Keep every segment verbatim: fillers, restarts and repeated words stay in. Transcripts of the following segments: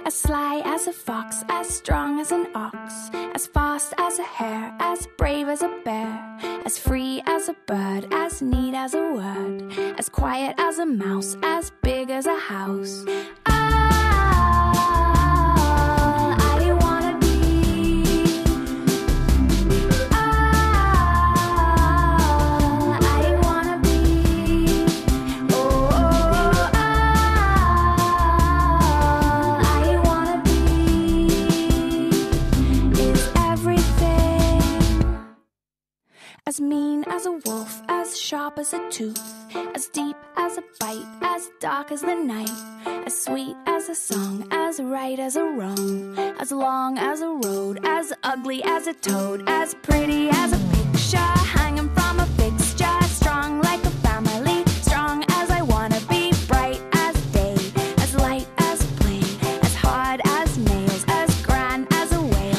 As sly as a fox, as strong as an ox, as fast as a hare, as brave as a bear, as free as a bird, as neat as a word, as quiet as a mouse, as big as a house. As mean as a wolf, as sharp as a tooth, as deep as a bite, as dark as the night, as sweet as a song, as right as a wrong, as long as a road, as ugly as a toad, as pretty as a picture hanging from a fixture, strong like a family, strong as I wanna be, bright as day, as light as play, as hard as nails, as grand as a whale.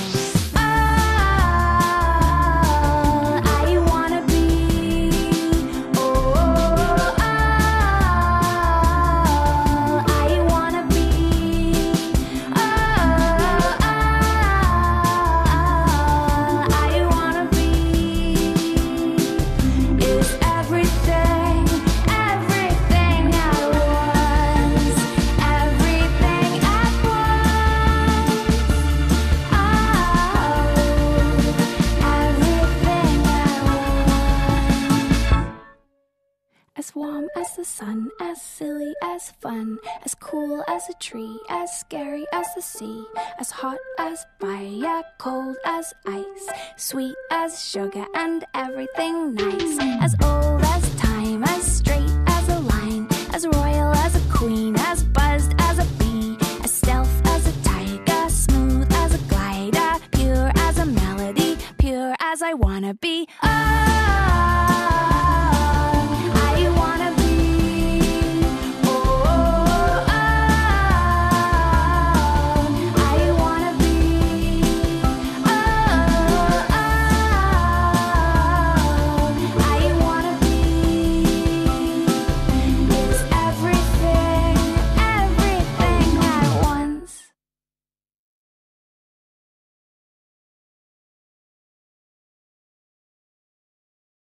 As warm as the sun, as silly as fun, as cool as a tree, as scary as the sea, as hot as fire, cold as ice, sweet as sugar and everything nice, as old as time, as straight as a line, as royal as a queen, as buzzed as a bee, as stealth as a tiger, smooth as a glider, pure as a melody, pure as I wanna be. Oh!